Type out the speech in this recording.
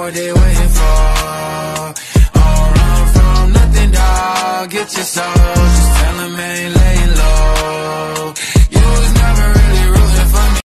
what they waiting for. Don't run from nothing, dog. Get your soul. Just tell them ain't